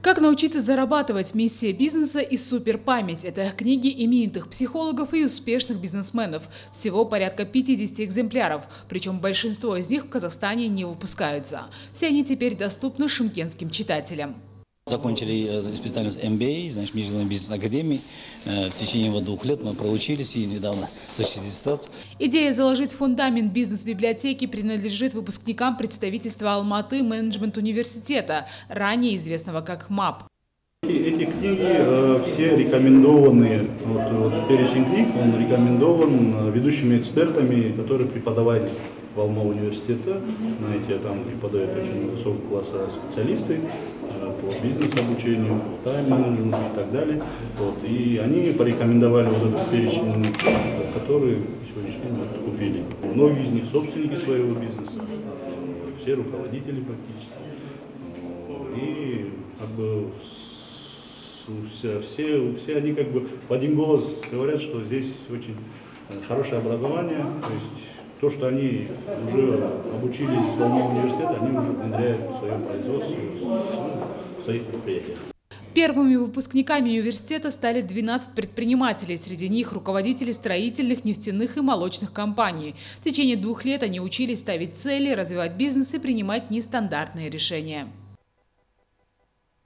Как научиться зарабатывать? Миссия бизнеса и суперпамять. Это книги именитых психологов и успешных бизнесменов. Всего порядка 50 экземпляров. Причем большинство из них в Казахстане не выпускаются. Все они теперь доступны шымкентским читателям. Закончили специальность MBA, значит, Международной бизнес-академии. В течение 2 лет мы проучились и недавно защитили диссертацию. Идея заложить фундамент бизнес-библиотеки принадлежит выпускникам представительства Алматы менеджмент-университета, ранее известного как МАП. Эти книги все рекомендованы, перечень книг, он рекомендован ведущими экспертами, которые преподавали в Алма университета. Знаете, там преподают очень высокого класса специалисты по бизнес-обучению, по тайм-менеджменту и так далее. И они порекомендовали этот перечень книг, которые сегодняшний день купили. Многие из них собственники своего бизнеса, все руководители практически. И все они в один голос говорят, что здесь очень хорошее образование, то есть то, что они уже обучились в Алма университете, они уже внедряют в свое производство, в своих предприятиях. Первыми выпускниками университета стали 12 предпринимателей, среди них руководители строительных, нефтяных и молочных компаний. В течение 2 лет они учились ставить цели, развивать бизнес и принимать нестандартные решения.